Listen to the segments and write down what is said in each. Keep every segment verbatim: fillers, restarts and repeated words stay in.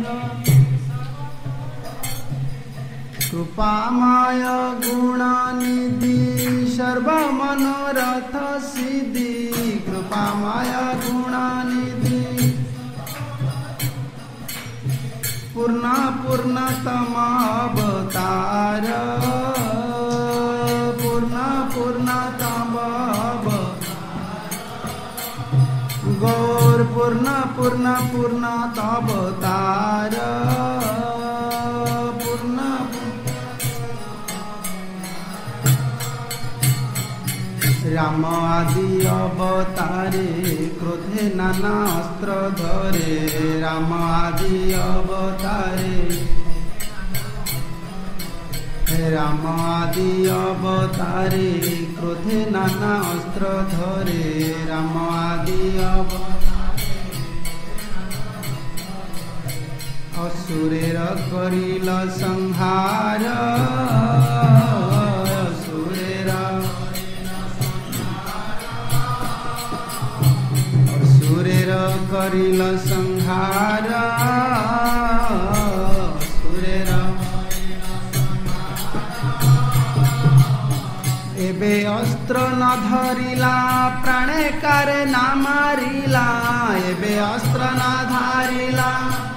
कृपामय गुणनिधि सर्वमनोरथ सिद्धि कृपामय गुणनिधि पूर्ण पूर्णतम अवतार पूर्ण पूर्णतम गौर पूर्ण पूर्ण पूर्णतम अवतार पूर्ण राम आदि अवतारे क्रोधे नाना अस्त्र धरे राम आदि अवतारे राम आदि अवतारे क्रोधे नाना अस्त्र धरे राम आदि अवतारे असुरेर करिल संहार असुरेर असुरेर करिल संहार असुरेर एबे अस्त्र न धरिला प्राणे कारे न मारिला एबे अस्त्र न धारिला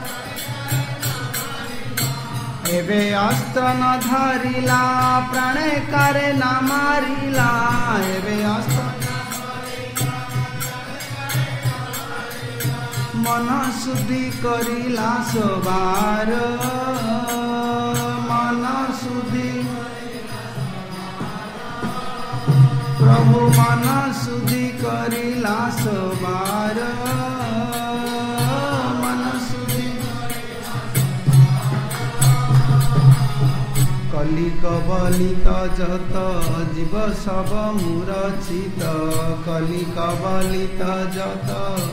एबे अस्त्र न धरिला प्राणे कारे न मारिला एबे अस्त्र मन शुद्धि करिला सबार मन शुद्धि प्रभु मन शुद्धि करिला सबार मन शुद्धि कली कबलित जत जीव सब मूर्छित कली कबलित जत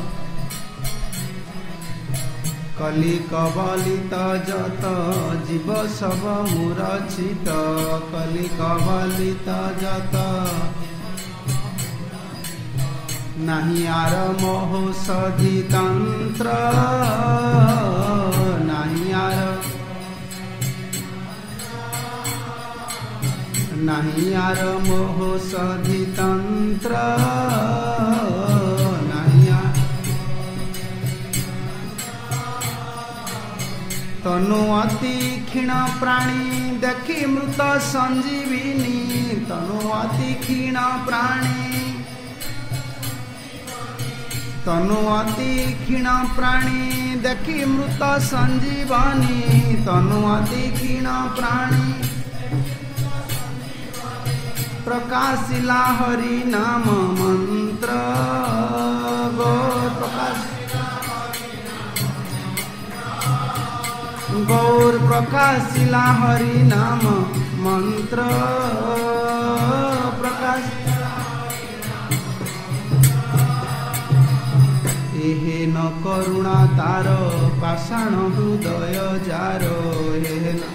कली कबलित जत जीव सब मूर्छित कली कबलित जत नहीं आर मोहषधि तंत्र नहीं आर नहीं आर मोहषधि तंत्र नहीं आर तनु अति क्षीण प्राणी देखी मृत संजीविनी तनु अति क्षीण प्राणी तनु अति क्षीण प्राणी देखी मृत संजीवनी तनु अति क्षीण प्राणी प्रकाशिला हरि नाम मंत्र गौर प्रकाश गौर प्रकाशिला हरि नाम मंत्र प्रकाश एहे न करुणा तार पाषाण हृदय जार एहे न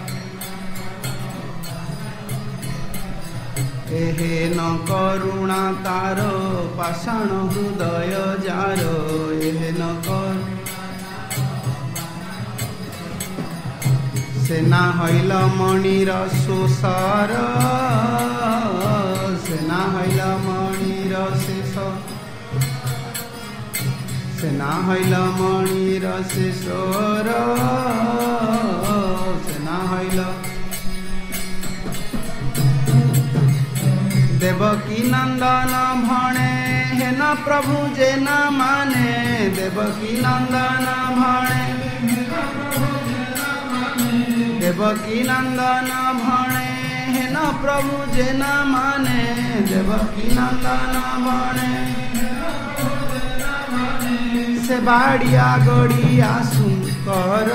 एहे न करुणा तार पाषाण हृदय जार एहे न कर सेना हईल मणिर सुसार सेना हईल मणिर शेष सेना हईल मणिर शेषर सेना हईल देवकी नंदन भणे हेन प्रभु जे न माने देवकी नंदन भणे देवकी नंदन भणे हेन प्रभु जे न माने देवकी नंदन भणे से भाड़िया गड़िया सुकर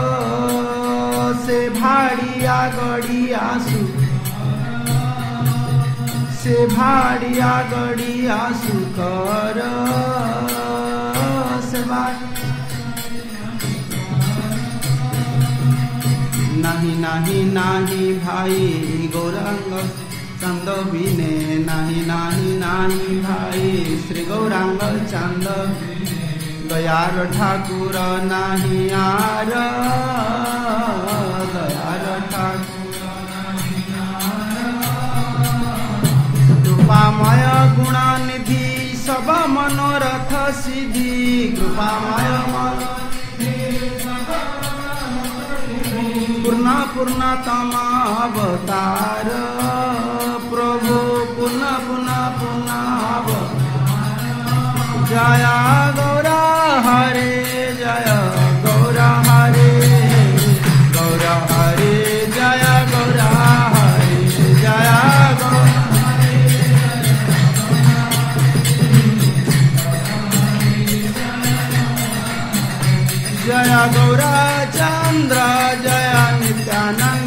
से भाड़िया गड़िया सु से भाड़िया गड़िया सुकर से नहीं नहीं नहीं भाई गौरांग चंद बिने नहीं नहीं नहीं भाई श्री गौरांग चंद दयार ठाकुर नाही आर दयार ठाकुर नाही कृपामय गुणनिधि सब मनोरथ सिद्धि कृपामय पूर्ण पूर्णतम अवतार प्रभु पुनः पुनः पुनः जय गौरा हरे जय गौरा हरे गौरा हरे जय गौरा हरे जय गौरा जय गौरा चंद्र जय नित्यानंद